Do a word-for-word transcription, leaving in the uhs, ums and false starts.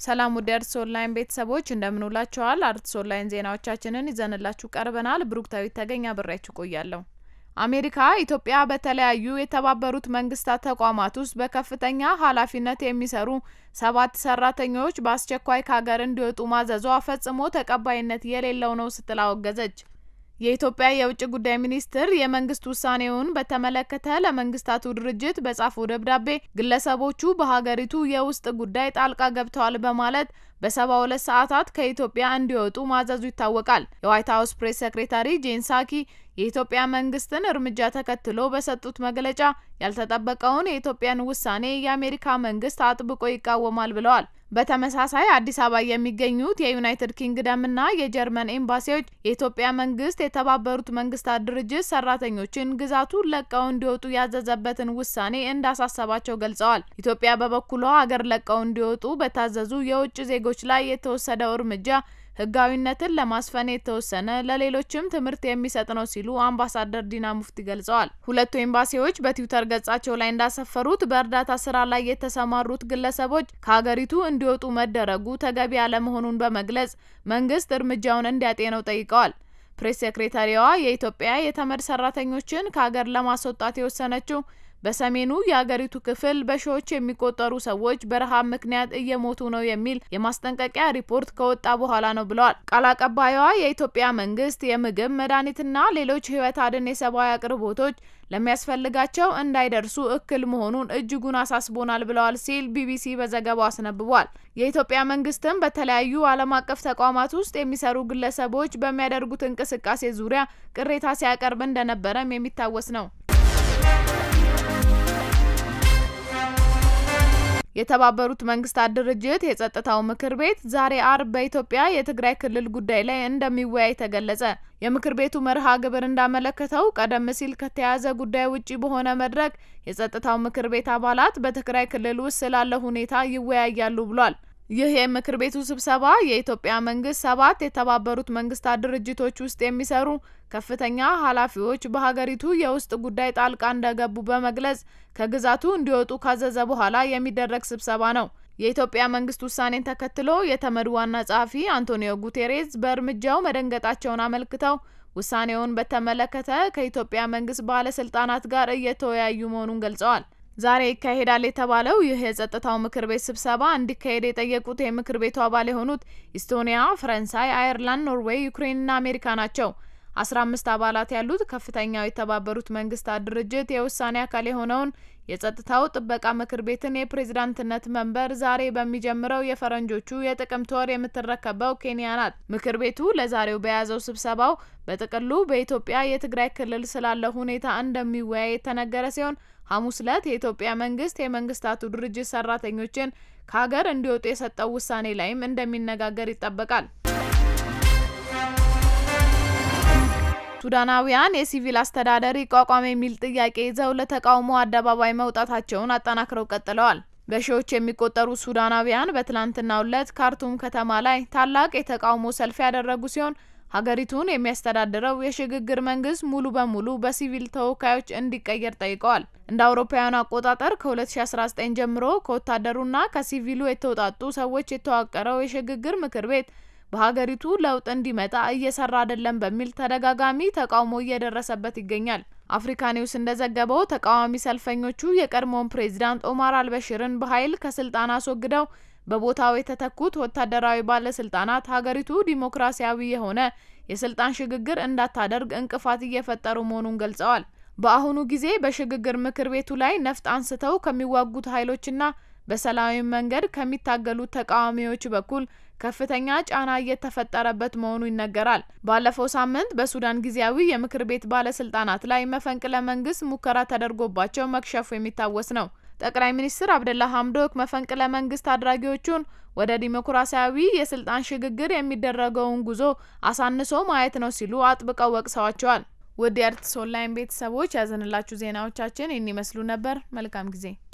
ሰላም ወደ አርትስ ኦንላይን ቤተሰቦች እንደምን ውላችኋል? አርትስ ኦንላይን ዜናዎቻችንን ይዘንላችሁ ቀርበናል። ብሩክታዊ ተገኛ ብራችሁ ቆያለሁ። አሜሪካ ኢትዮጵያ በተለያዩ የተባበሩት መንግስታት ተቋማት ውስጥ በከፍተኛ ኃላፊነት የሚሰሩ ሰባት ሰራተኞች በአስቸኳይ ከሀገር እንዲወጡ ማዘዟ ፈጽሞ ተቀባይነት የሌለው ነው ስትል አወገዘች። የኢትዮጵያ የውጭ ጉዳይ ሚኒስትር የመንግስት ውሳኔውን በተመለከተ ለመንግስታቱ ድርጅት በጻፈው ደብዳቤ ግለሰቦቹ በሀገሪቱ የውስጥ ጉዳይ ጣልቃ ገብተዋል በማለት በሰባ ሁለት ሰዓታት ከኢትዮጵያ እንዲወጡ ማዘዙ ይታወቃል። የዋይት ሃውስ ፕሬስ ሴክሬታሪ ጄን ሳኪ የኢትዮጵያ መንግስትን እርምጃ ተከትሎ በሰጡት መግለጫ ያልተጠበቀውን የኢትዮጵያን ውሳኔ የአሜሪካ መንግስት አጥብቆ ይቃወማል ብለዋል። በተመሳሳይ አዲስ አበባ የሚገኙት የዩናይትድ ኪንግደም እና የጀርመን ኤምባሲዎች የኢትዮጵያ መንግስት የተባበሩት መንግስታት ድርጅት ሰራተኞችን ግዛቱን ለቀው እንዲወጡ ያዘዘበትን ውሳኔ እንዳሳሰባቸው ገልጸዋል። ኢትዮጵያ በበኩሏ ሀገር ለቀው እንዲወጡ በታዘዙ የውጭ ዜጎች ላይ የተወሰደው እርምጃ ህጋዊነትን ለማስፈን የተወሰነ ለሌሎችም ትምህርት የሚሰጥ ነው ሲሉ አምባሳደር ዲና ሙፍቲ ገልጸዋል። ሁለቱ ኤምባሲዎች በትዊተር ገጻቸው ላይ እንዳሰፈሩት በእርዳታ ስራ ላይ የተሰማሩት ግለሰቦች ከሀገሪቱ እንዲወጡ መደረጉ ተገቢ ያለመሆኑን በመግለጽ መንግስት እርምጃውን እንዲያጤነው ጠይቀዋል። ፕሬስ ሴክሬታሪዋ የኢትዮጵያ የተመድ ሰራተኞችን ከሀገር ለማስወጣት የወሰነችው በሰሜኑ የሀገሪቱ ክፍል በሺዎች የሚቆጠሩ ሰዎች በረሃብ ምክንያት እየሞቱ ነው የሚል የማስጠንቀቂያ ሪፖርት ከወጣ በኋላ ነው ብለዋል። ቃል አቀባይዋ የኢትዮጵያ መንግስት የምግብ መድኃኒትና ሌሎች ህይወት አድን የሰብአዊ አቅርቦቶች ለሚያስፈልጋቸው እንዳይደርሱ እክል መሆኑን እጅጉን አሳስቦናል ብለዋል ሲል ቢቢሲ በዘገባው አስነብቧል። የኢትዮጵያ መንግስትም በተለያዩ ዓለም አቀፍ ተቋማት ውስጥ የሚሰሩ ግለሰቦች በሚያደርጉት እንቅስቃሴ ዙሪያ ቅሬታ ሲያቀርብ እንደነበረም የሚታወስ ነው። የተባበሩት መንግስታት ድርጅት የጸጥታው ምክር ቤት ዛሬ አርብ በኢትዮጵያ የትግራይ ክልል ጉዳይ ላይ እንደሚወያይ ተገለጸ። የምክር ቤቱ መርሃ ግብር እንዳመለከተው ቀደም ሲል ከተያዘ ጉዳይ ውጪ በሆነ መድረክ የጸጥታው ምክር ቤት አባላት በትግራይ ክልል ውስጥ ስላለ ሁኔታ ይወያያሉ ብሏል። ይህ የምክር ቤቱ ስብሰባ የኢትዮጵያ መንግስት ሰባት የተባበሩት መንግስታት ድርጅቶች ውስጥ የሚሰሩ ከፍተኛ ኃላፊዎች በሀገሪቱ የውስጥ ጉዳይ ጣልቃ እንደገቡ በመግለጽ ከግዛቱ እንዲወጡ ካዘዘ በኋላ የሚደረግ ስብሰባ ነው። የኢትዮጵያ መንግስት ውሳኔን ተከትሎ የተመድ ዋና ጸሐፊ አንቶኒዮ ጉቴሬዝ በእርምጃው መደንገጣቸውን አመልክተው ውሳኔውን በተመለከተ ከኢትዮጵያ መንግስት ባለስልጣናት ጋር እየተወያዩ መሆኑን ገልጸዋል። ዛሬ ይካሄዳል የተባለው ይህ የጸጥታው ምክር ቤት ስብሰባ እንዲካሄድ የጠየቁት የምክር ቤቱ አባል የሆኑት ኢስቶኒያ፣ ፈረንሳይ፣ አየርላንድ፣ ኖርዌይ፣ ዩክሬንና አሜሪካ ናቸው። አስራ አምስት አባላት ያሉት ከፍተኛው የተባበሩት መንግስታት ድርጅት የውሳኔ አካል የሆነውን የጸጥታው ጥበቃ ምክር ቤትን የፕሬዝዳንትነት መንበር ዛሬ በሚጀምረው የፈረንጆቹ የጥቅምት ወር የምትረከበው ኬንያ ናት። ምክር ቤቱ ለዛሬው በያዘው ስብሰባው በጥቅሉ በኢትዮጵያ የትግራይ ክልል ስላለ ሁኔታ እንደሚወያይ የተነገረ ሲሆን ሐሙስ ዕለት የኢትዮጵያ መንግስት የመንግስታቱ ድርጅት ሰራተኞችን ከሀገር እንዲወጡ የሰጠው ውሳኔ ላይም እንደሚነጋገር ይጠበቃል። ሱዳናውያን የሲቪል አስተዳደር ይቋቋም የሚል ጥያቄ ይዘው ለተቃውሞ አደባባይ መውጣታቸውን አጠናክረው ቀጥለዋል። በሺዎች የሚቆጠሩ ሱዳናውያን በትላንትናው ዕለት ካርቱም ከተማ ላይ ታላቅ የተቃውሞ ሰልፍ ያደረጉ ሲሆን ሀገሪቱን የሚያስተዳድረው የሽግግር መንግስት ሙሉ በሙሉ በሲቪል ተወካዮች እንዲቀየር ጠይቀዋል። እንደ አውሮፓውያን አቆጣጠር ከሁለት ሺህ አስራ ዘጠኝ ጀምሮ ከወታደሩና ከሲቪሉ የተውጣጡ ሰዎች የተዋቀረው የሽግግር ምክር ቤት በሀገሪቱ ለውጥ እንዲመጣ እየሰራ አይደለም በሚል ተደጋጋሚ ተቃውሞ እየደረሰበት ይገኛል። አፍሪካ ኒውስ እንደዘገበው ተቃዋሚ ሰልፈኞቹ የቀድሞውን ፕሬዝዳንት ኦማር አልበሽርን በኃይል ከስልጣን አስወግደው በቦታው የተተኩት ወታደራዊ ባለስልጣናት ሀገሪቱ ዲሞክራሲያዊ የሆነ የስልጣን ሽግግር እንዳታደርግ እንቅፋት እየፈጠሩ መሆኑን ገልጸዋል። በአሁኑ ጊዜ በሽግግር ምክር ቤቱ ላይ ነፍጥ አንስተው ከሚዋጉት ኃይሎችና በሰላማዊ መንገድ ከሚታገሉት ተቃዋሚዎች በኩል ከፍተኛ ጫና እየተፈጠረበት መሆኑ ይነገራል። ባለፈው ሳምንት በሱዳን ጊዜያዊ የምክር ቤት ባለስልጣናት ላይ መፈንቅለ መንግስት ሙከራ ተደርጎባቸው መክሸፉ የሚታወስ ነው። ጠቅላይ ሚኒስትር አብደላ ሐምዶክ መፈንቅለ መንግስት አድራጊዎቹን ወደ ዲሞክራሲያዊ የስልጣን ሽግግር የሚደረገውን ጉዞ አሳንሶ ማየት ነው ሲሉ አጥብቀው ወቅሰዋቸዋል። ወደ አርትስ ኦንላይን ቤተሰቦች ያዘንላችሁ ዜናዎቻችን ይህን ይመስሉ ነበር። መልካም ጊዜ።